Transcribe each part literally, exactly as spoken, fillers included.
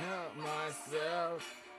help myself.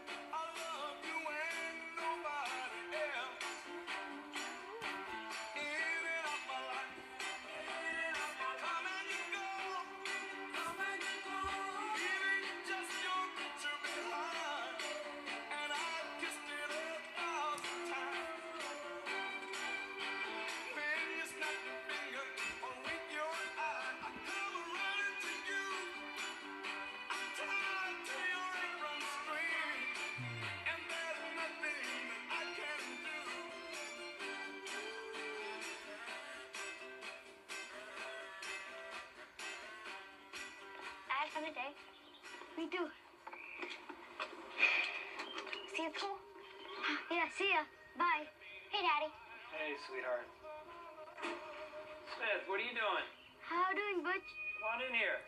Have a day. Me too. See you through? Yeah, see ya. Bye. Hey, Daddy. Hey, sweetheart. Smith, what are you doing? How you doing, Butch? Come on in here.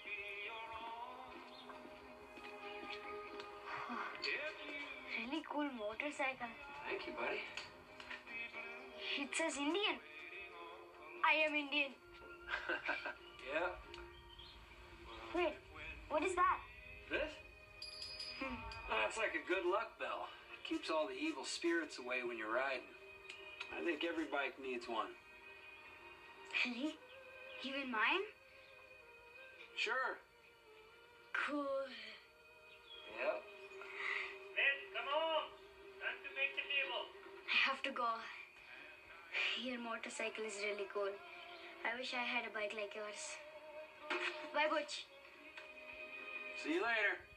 Really cool motorcycle. Thank you, buddy. It says Indian. I am Indian. Yeah. Wait, what is that? This? Hmm. Oh, it's like a good luck bell. It keeps all the evil spirits away when you're riding. I think every bike needs one. Really? Even mine? Sure. Cool. Yep. Smith, come home. Time to make the table. I have to go. Your motorcycle is really cool. I wish I had a bike like yours. Bye, Butch. See you later.